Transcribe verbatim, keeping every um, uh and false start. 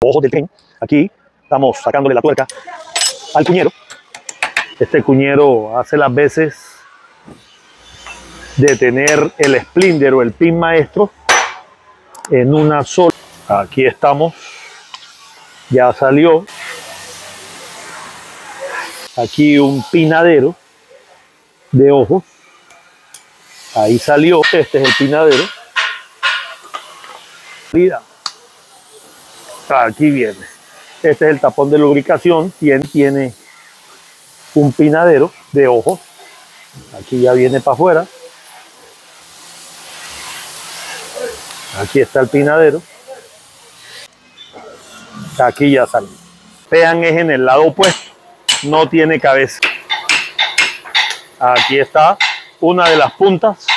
ojos del tren. Aquí estamos sacándole la tuerca al cuñero. Este cuñero hace las veces de tener el splinter o el pin maestro en una sola. Aquí estamos, ya salió. Aquí un pinadero de ojos. Ahí salió, este es el pinadero. Mira, aquí viene. Este es el tapón de lubricación. Tiene, tiene un pinadero de ojos. Aquí ya viene para afuera. Aquí está el pinadero. Aquí ya salió. Vean, es en el lado opuesto. No tiene cabeza. Aquí está una de las puntas